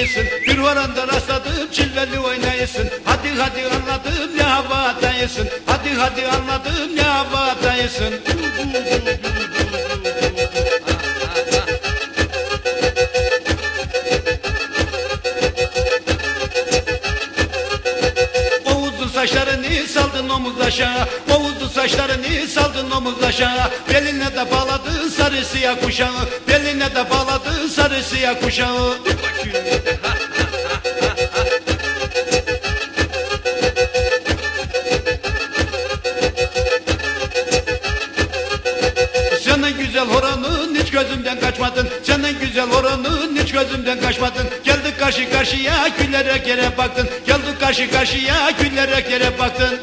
oynayısın. Bir oranda rastladım cilveli oynayısın. Hadi hadi anladım ne havadayısın. Hadi hadi anladım ne havadayısın. Saçlarını saldın omuz aşağı, o uzun saçlarını saldın omuz aşağı. Beline de bağladın sarı siyah kuşağı, beline de bağladın sarı siyah kuşağı. Senin güzel horonun hiç gözümden kaçmadın. Senin güzel horonun hiç gözümden kaçmadın. Geldik karşı karşıya gülerek yere baktın. Geldik karşı karşıya gülerek yere baktın.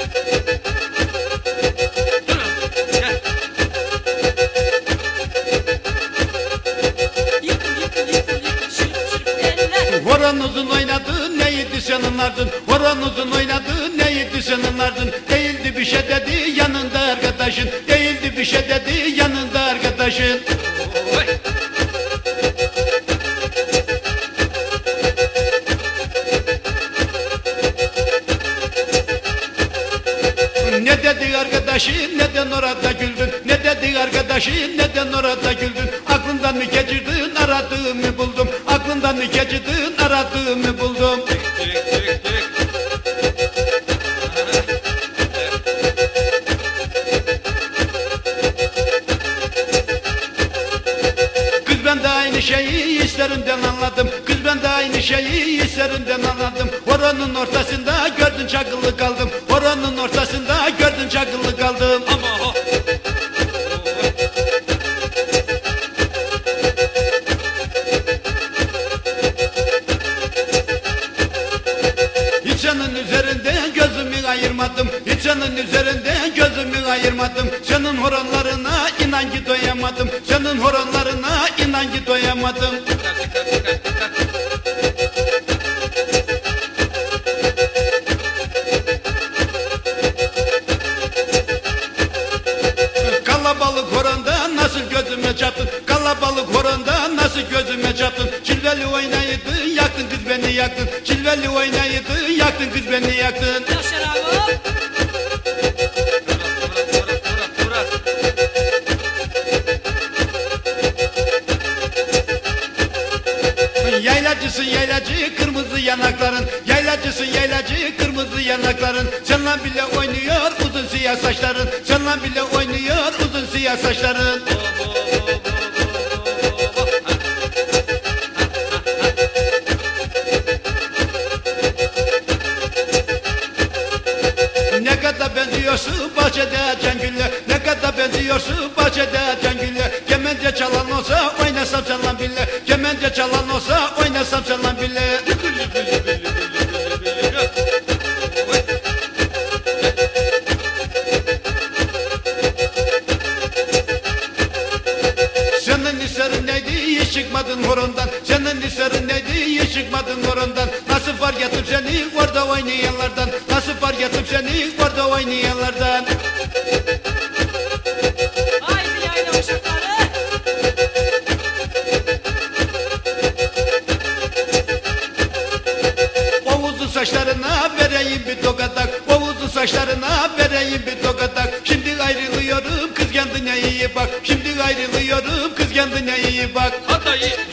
Horonuzun oynadın neydi senin ardın. Horonuzun oynadın neydi senin ardın. Değildi bir şey dedi yanında arkadaşın. Değildi bir şey dedi yanında arkadaşın. Ne dedi arkadaşın neden orada güldün. Ne dedi arkadaşın neden orada güldün. Aklından mı geçirdin aradığımı buldum. Aklından mı geçirdin aradığımı buldum. Kız ben de aynı şeyi hislerinden anladım. Kız ben de aynı şeyi hislerinden anladım. Horonun ortasında gördün çakılı kaldım. Horonun ortasında gördün çakılı kaldım. Hiç senin üzerinden gözümü ayırmadım. Hiç senin üzerinden gözümü ayırmadım. Senin horonlarına inan ki doyamadım. Senin horonlarına inan ki doyamadım. Kalabalık horonda nasıl gözüme çarptın. Kalabalık horonda nasıl gözüme çarptın. Cilveli oynaydın yaktın kız beni yaktın. Cilveli oynaydın yaktın kız beni yaktın. Yaşar abi. Yaylacısın yaylacı kırmızı yanakların. Yaylacısın yaylacı kırmızı yanakların. Seninle bile oynuyor uzun siyah saçların. Seninle bile oynuyor uzun siyah saçların. Ne kadar benziyorsun bahçede açan gülle. Ne kadar benziyorsun bahçede açan gülle. Kemence çalan olsa oynasam seninle bile. Kemence çalan olsa oynasam seninle bile. Senin hislerin neydi hiç çıkmadın horondan. Senin hislerin neydi hiç çıkmadın horondan. Nasıl fark ettim seni orada oynayanlardan. Nasıl fark ettim seni orada oynayanlardan. Haydi yayla uşakları. O uzun saçlarına vereyim bir tokatak. O uzun saçlarına vereyim bir tokatak. Şimdi ayrılıyorum kız kendine iyi bak. Şimdi ayrılıyorum kız kendine iyi bak. Hatay'ı